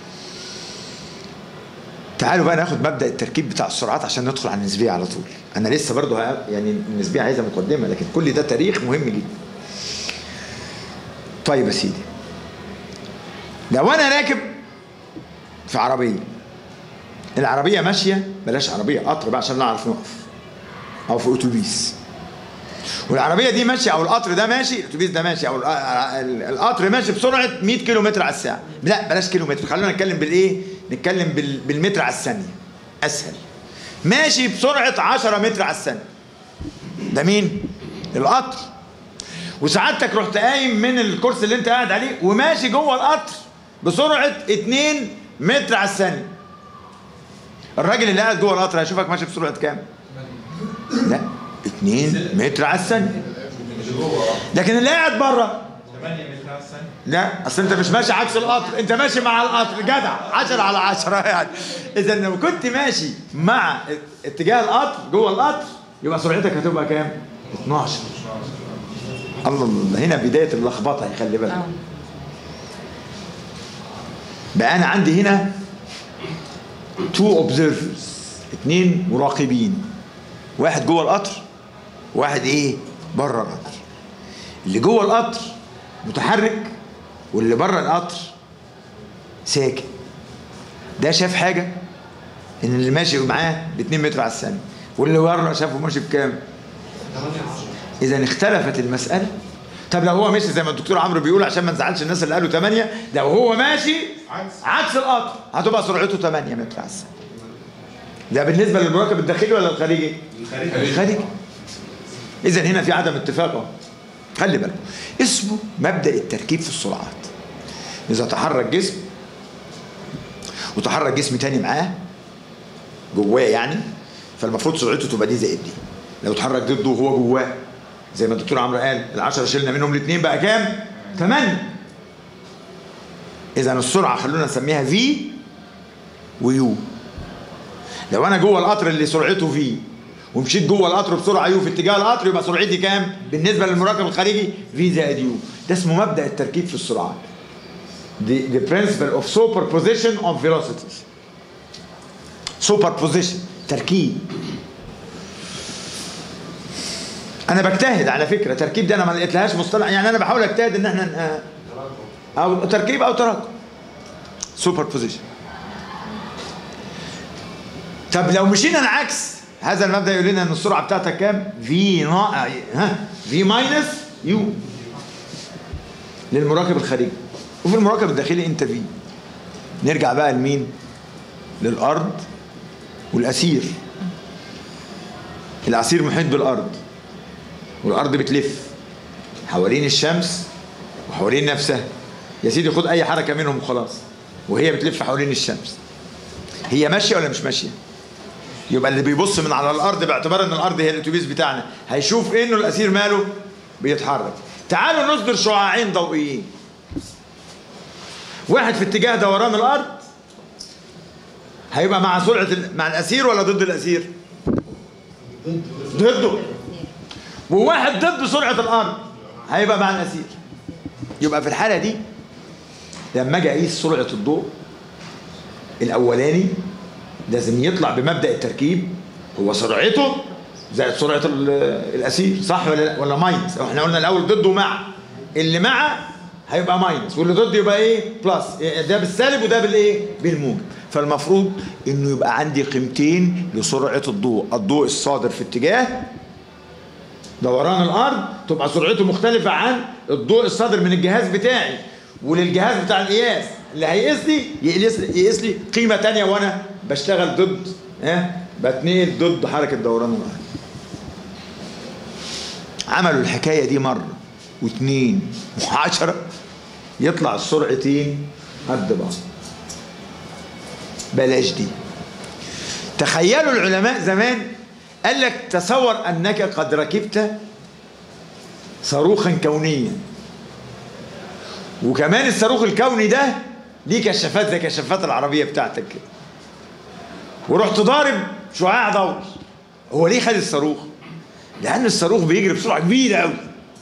[SPEAKER 2] تعالوا بقى ناخد مبدأ التركيب بتاع السرعات عشان ندخل على النسبية على طول. أنا لسه برضه يعني النسبية عايزة مقدمة، لكن كل ده تاريخ مهم جدا. طيب يا سيدي، لو أنا راكب في عربية، العربية ماشية، بلاش عربية، قطر بقى عشان نعرف نقف، أو في أتوبيس، والعربية دي ماشية أو القطر ده ماشي، الأتوبيس ده ماشي أو القطر ماشي بسرعة مية كيلو متر على الساعة. لا بلاش كيلو متر، خلونا نتكلم بالإيه؟ نتكلم بالمتر على الثانية أسهل. ماشي بسرعة عشرة متر على الثانية. ده مين؟ القطر. وسعادتك رحت قايم من الكرسي اللي أنت قاعد عليه وماشي جوه القطر بسرعة اتنين متر على الثانية. الراجل اللي قاعد جوه القطر هيشوفك ماشي بسرعة كام؟ لا اتنين متر على الثانية. لكن اللي قاعد بره
[SPEAKER 4] تمانية متر على الثانية.
[SPEAKER 2] لا، اصل انت مش ماشي عكس القطر، انت ماشي مع القطر، جدع، عشرة على عشرة يعني. اذا لو كنت ماشي مع اتجاه القطر جوه القطر يبقى سرعتك هتبقى كام؟ اتناشر. الله الله، هنا بداية اللخبطة، خلي بالك. بقى انا عندي هنا تو اوبزرفرز، اتنين مراقبين، واحد جوه القطر واحد ايه؟ بره القطر. اللي جوه القطر متحرك واللي بره القطر ساكن. ده شاف حاجه ان اللي ماشي معاه ب اتنين متر على الثانيه، واللي بره شافه ماشي بكام؟ اذا اختلفت المساله. طب لو هو ماشي زي ما الدكتور عمرو بيقول عشان ما نزعلش الناس اللي قالوا تمانية، لو هو ماشي عكس القطر هتبقى سرعته تمانية متر على الثانيه. ده بالنسبه للمراقب الداخلي ولا الخارجي؟ الخارجي. الخارجي. اذا هنا في عدم اتفاق. خلي بالك، اسمه مبدأ التركيب في السرعات. إذا تحرك جسم وتحرك جسم تاني معاه جواه يعني، فالمفروض سرعته تبقى دي زائد دي. لو تحرك ضده وهو جواه زي ما الدكتور عمرو قال، العشرة شلنا منهم الاثنين بقى كام؟ تمانية. إذا السرعة خلونا نسميها في ويو. لو أنا جوه القطر اللي سرعته في ومشيت جوه القطر بسرعه يو في اتجاه القطر، يبقى سرعتي كام؟ بالنسبه للمراقب الخارجي في زائد يو. ده اسمه مبدا التركيب في السرعات. The, the principle of superposition of velocities. superposition، تركيب. انا بجتهد على فكره، تركيب دي انا ما لقيتلهاش مصطلح، يعني انا بحاول اجتهد ان احنا او تركيب او تراكم. superposition. طب لو مشينا العكس، هذا المبدأ يقول لنا ان السرعة بتاعتك كام؟ في نا... ها في ماينس يو للمراقب الخارجي. وفي المراقب الداخلي انت فيه. نرجع بقى لمين؟ للارض والاسير. الاسير محيط بالارض، والارض بتلف حوالين الشمس وحوالين نفسها. يا سيدي خد اي حركه منهم وخلاص، وهي بتلف حوالين الشمس. هي ماشيه ولا مش ماشيه؟ يبقى اللي بيبص من على الارض باعتبار ان الارض هي الاتوبيس بتاعنا هيشوف انه الاسير ماله بيتحرك. تعالوا نصدر شعاعين ضوئيين، واحد في اتجاه دوران الارض هيبقى مع سرعه مع الاسير ولا ضد الاسير؟ ضده. وواحد ضد سرعه الارض هيبقى مع الاسير. يبقى في الحاله دي لما اجي اقيس سرعه الضوء الاولاني لازم يطلع بمبدأ التركيب هو سرعته زائد سرعة الأسير، صح ولا لا؟ ولا ماينس؟ احنا قلنا الأول ضده مع، اللي مع هيبقى ماينس واللي ضده يبقى ايه؟ بلس. ده بالسالب وده بالايه؟ بالموجب. فالمفروض انه يبقى عندي قيمتين لسرعة الضوء، الضوء الصادر في اتجاه دوران الأرض تبقى سرعته مختلفة عن الضوء الصادر من الجهاز بتاعي، وللجهاز بتاع القياس اللي هيقيس لي يقيس لي يقيس لي قيمه ثانيه وانا بشتغل ضد ها بتنقل ضد حركه دوران الارض. عملوا الحكايه دي مره واثنين وعشره يطلع السرعتين قد بعض. بلاش دي. تخيلوا العلماء زمان قال لك تصور انك قد ركبت صاروخا كونيا، وكمان الصاروخ الكوني ده ليه كشافات زي كشافات العربيه بتاعتك كده، ورحت ضارب شعاع ضوئي. هو ليه خد الصاروخ؟ لان الصاروخ بيجري بسرعه كبيره قوي.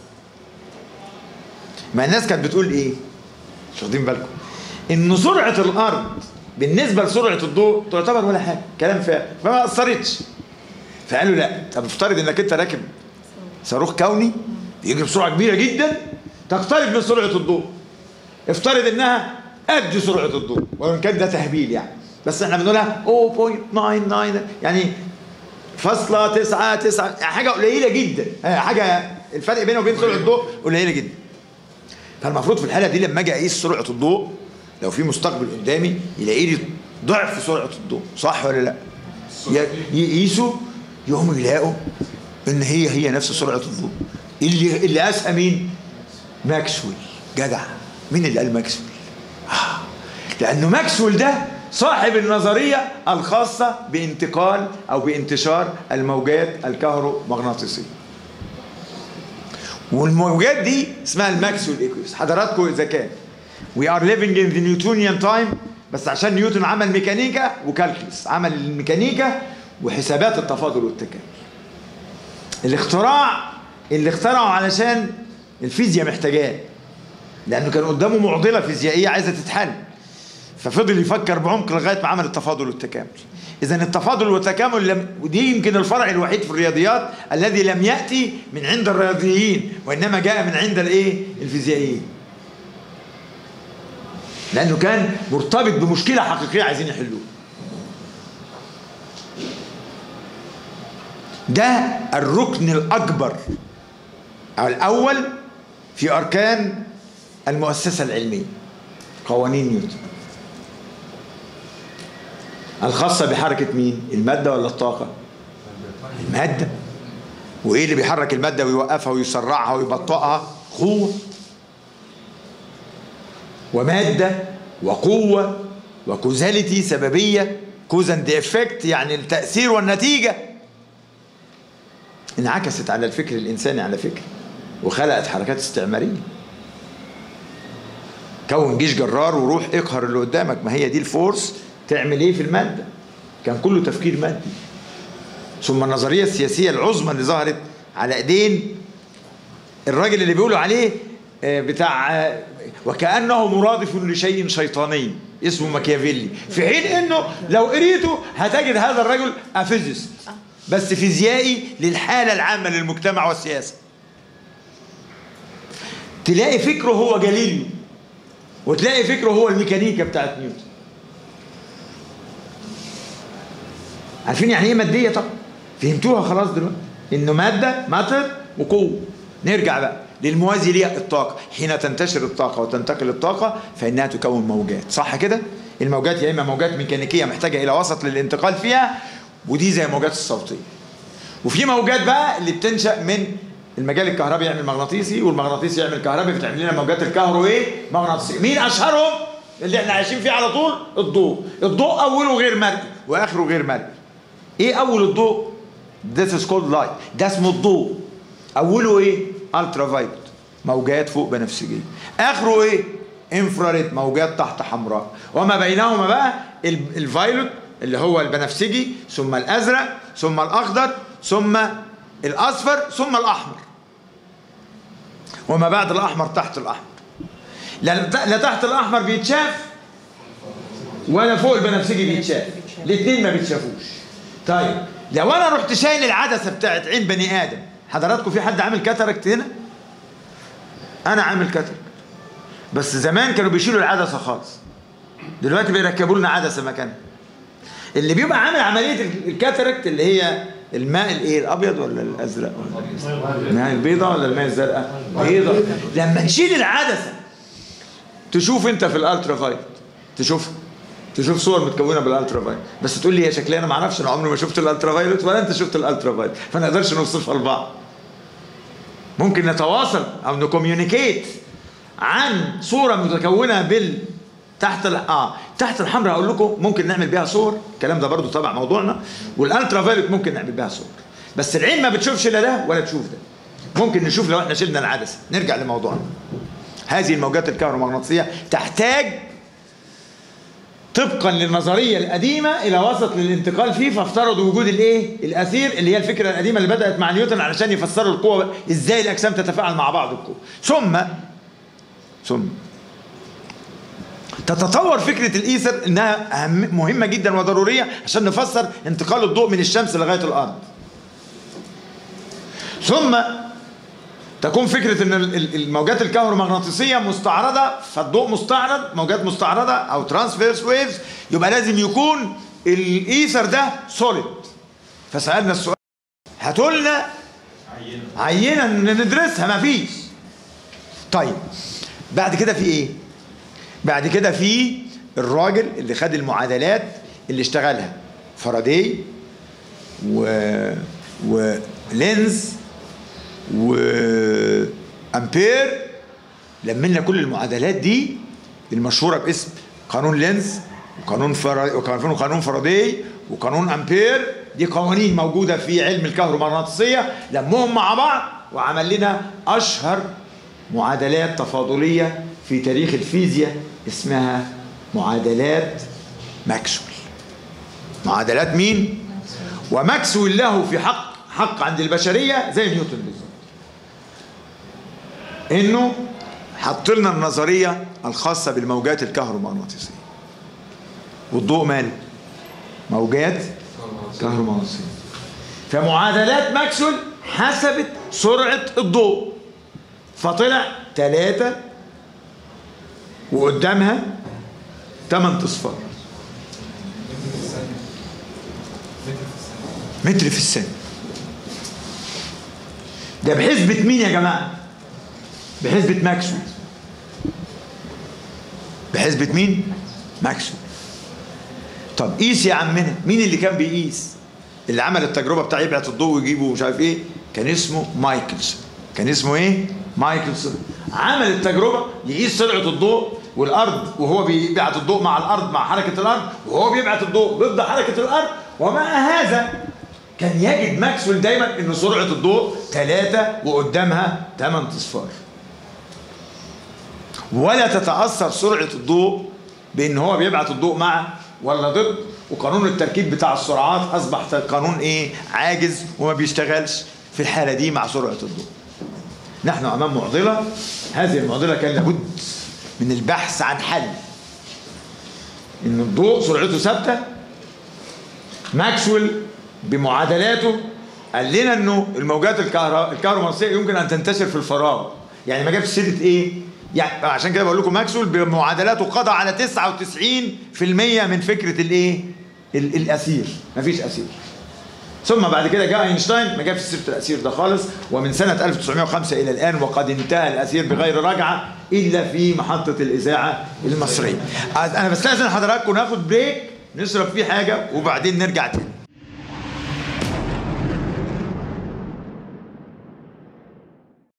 [SPEAKER 2] ما الناس كانت بتقول ايه؟ مش واخدين بالكم ان سرعه الارض بالنسبه لسرعه الضوء تعتبر ولا حاجه، كلام فارغ، فما اثرتش. فقالوا لا، طب افترض انك انت راكب صاروخ كوني بيجري بسرعه كبيره جدا تقترب من سرعه الضوء، افترض انها قد سرعه الضوء، وان كان ده تهبيل يعني، بس احنا بنقولها صفر فاصلة تسعة تسعة يعني فاصلة تسعة تسعة، حاجه قليله جدا، حاجه الفرق بينه وبين سرعه الضوء قليله جدا. فالمفروض في الحاله دي لما اجي اقيس سرعه الضوء لو في مستقبل قدامي يلاقي لي ضعف سرعه الضوء، صح ولا لا؟ يقيسوا يقوموا يلاقوا ان هي هي نفس سرعه الضوء. اللي اللي قاسها مين؟ ماكسويل. جدع. مين اللي قال ماكسويل؟ آه. لانه ماكسويل ده صاحب النظريه الخاصه بانتقال او بانتشار الموجات الكهرومغناطيسيه. والموجات دي اسمها الماكسويل ايكويفالنس. حضراتكم اذا كان we are living in the Newtonian time، بس عشان نيوتن عمل ميكانيكا وكالكلس، عمل الميكانيكا وحسابات التفاضل والتكامل. الاختراع اللي اخترعه علشان الفيزياء محتاجاه، لانه كان قدامه معضله فيزيائيه عايزه تتحل، ففضل يفكر بعمق لغايه ما عمل التفاضل والتكامل. اذا التفاضل والتكامل لم... ودي يمكن الفرع الوحيد في الرياضيات الذي لم ياتي من عند الرياضيين وانما جاء من عند الايه؟ الفيزيائيين. لانه كان مرتبط بمشكله حقيقيه عايزين يحلوها. ده الركن الاكبر او الاول في اركان المؤسسه العلميه، قوانين نيوتن الخاصه بحركه مين؟ الماده ولا الطاقه؟ الماده. وايه اللي بيحرك الماده ويوقفها ويسرعها ويبطئها؟ قوه. وماده وقوه وكوزاليتي، سببيه، كوز اند افكت يعني التاثير والنتيجه، انعكست على الفكر الانساني على فكره وخلقت حركات استعماريه. كون جيش جرار وروح اقهر اللي قدامك، ما هي دي الفورس تعمل ايه في الماده. كان كله تفكير مادي. ثم النظريه السياسيه العظمى اللي ظهرت على ايدين الراجل اللي بيقولوا عليه بتاع وكانه مرادف لشيء شيطاني اسمه ماكيافيلي، في حين انه لو قريته هتجد هذا الرجل افيزيست بس فيزيائي للحاله العامه للمجتمع والسياسه. تلاقي فكره هو جاليليو وتلاقي فكره هو الميكانيكا بتاعت نيوتن. عارفين يعني ايه ماديه؟ طب فهمتوها خلاص دلوقتي، انه ماده ماتر وقوه. نرجع بقى للموازي ليها الطاقة. حين تنتشر الطاقة وتنتقل الطاقة فإنها تكون موجات، صح كده؟ الموجات يا إما موجات ميكانيكية محتاجة إلى وسط للانتقال فيها، ودي زي الموجات الصوتية. وفي موجات بقى اللي بتنشأ من المجال الكهربي يعمل مغناطيسي، والمغناطيسي يعمل كهربي، فتعمل لنا موجات الكهرو ايه؟ مغناطيسية. مين أشهرهم؟ اللي احنا عايشين فيه على طول، الضوء. الضوء أوله غير مرئي وآخره غير مرئي. إيه أول الضوء؟ This is called light. ده اسمه الضوء. أوله إيه؟ ألترا فايولت، موجات فوق بنفسجية. آخره إيه؟ انفراريد، موجات تحت حمراء. وما بينهما بقى الفايولت اللي هو البنفسجي، ثم الأزرق، ثم الأخضر، ثم الأصفر، ثم الأحمر. وما بعد الأحمر تحت الأحمر. لا تحت الأحمر بيتشاف ولا فوق البنفسجي بيتشاف، الاثنين ما بيتشافوش. طيب لو أنا رحت شايل العدسة بتاعت عين بني آدم، حضراتكم في حد عامل كاتاراكت هنا؟ أنا عامل كاتاراكت، بس زمان كانوا بيشيلوا العدسة خالص، دلوقتي بيركبوا لنا عدسة مكانها. اللي بيبقى عامل عملية الكاتاراكت اللي هي الماء الايه، الابيض ولا الازرق ولا الماء البيضاء ولا الماء الزرقاء؟ بيضاء. لما نشيل العدسه تشوف انت في الالترا فايلت، تشوف تشوف صور متكونه بالالترا فايلت، بس تقول لي يا شكلي انا ما اعرفش، انا عمري ما شفت الالترا فايلت ولا انت شفت الالترا فايلت، فما نقدرش نوصفها لبعض. ممكن نتواصل او نكوميونيكيت عن صوره متكونه بال تحت ال... اه تحت الحمراء. اقول لكم ممكن نعمل بيها صور، الكلام ده برضو تبع موضوعنا. والالترا فايولت ممكن نعمل بيها صور، بس العين ما بتشوفش لا ده ولا تشوف ده. ممكن نشوف لو احنا شلنا العدسه. نرجع لموضوعنا. هذه الموجات الكهرومغناطيسيه تحتاج طبقا للنظريه القديمه الى وسط للانتقال فيه، فافترضوا وجود الايه؟ الاثير، اللي هي الفكره القديمه اللي بدات مع نيوتن علشان يفسروا القوه، ازاي الاجسام تتفاعل مع بعض القوه. ثم ثم تتطور فكرة الإيثر إنها أهم مهمة جدا وضرورية عشان نفسر انتقال الضوء من الشمس لغاية الأرض. ثم تكون فكرة إن الموجات الكهرومغناطيسية مستعرضة، فالضوء مستعرض، موجات مستعرضة أو ترانسفيرس ويفز، يبقى لازم يكون الإيثر ده سوليد. فسألنا السؤال، هاتوا لنا عينة ندرسها، مفيش. طيب بعد كده في إيه؟ بعد كده في الراجل اللي خد المعادلات اللي اشتغلها، فاراداي و ولينز وامبير. لمنا كل المعادلات دي المشهوره باسم قانون لينز وقانون فاراداي وقانون فاراداي وقانون امبير. دي قوانين موجوده في علم الكهرومغناطيسيه، لمهم مع بعض وعمل لنا اشهر معادلات تفاضليه في تاريخ الفيزياء اسمها معادلات ماكسويل. معادلات مين؟ وماكسويل له في حق حق عند البشريه زي نيوتن بالظبط، انه حط لنا النظريه الخاصه بالموجات الكهرومغناطيسيه. والضوء ماله؟ موجات كهرومغناطيسيه. فمعادلات ماكسويل حسبت سرعه الضوء، فطلع ثلاثة وقدامها ثمان اصفار متر في الثانية. ده بحسبة مين يا جماعة؟ بحسبة ماكسويل. بحسبة مين؟ ماكسويل. طب قيس يا عمنا، مين اللي كان بيقيس؟ اللي عمل التجربة بتاع يبعت الضوء ويجيبه ومش عارف ايه، كان اسمه مايكلسون. كان اسمه ايه؟ مايكلسون. عمل التجربة يقيس سرعة الضوء والأرض، وهو بيبعت الضوء مع الأرض مع حركة الأرض، وهو بيبعت الضوء ضد حركة الأرض. ومع هذا كان يجد ماكسويل دايما ان سرعة الضوء ثلاثة وقدامها ثمان اصفار. ولا تتأثر سرعة الضوء بان هو بيبعت الضوء مع ولا ضد. وقانون التركيب بتاع السرعات اصبح قانون ايه؟ عاجز وما بيشتغلش في الحالة دي مع سرعة الضوء. نحن امام معضلة، هذه المعضلة كان لابد من البحث عن حل. ان الضوء سرعته ثابتة. ماكسويل بمعادلاته قال لنا انه الموجات الكهرومغناطيسيه يمكن ان تنتشر في الفراغ. يعني ما جابش سيره ايه؟ يعني عشان كده بقول لكم ماكسويل بمعادلاته قضى على تسعة وتسعين بالمئة من فكره الايه؟ الاثير. مفيش اثير. ثم بعد كده جاء اينشتاين ما جابش سيره الاسير ده خالص، ومن سنه ألف وتسعمائة وخمسة الى الان وقد انتهى الاسير بغير رجعه الا في محطه الاذاعه المصريه. انا بستاذن حضراتكم ناخد بريك نشرب فيه حاجه وبعدين نرجع تاني.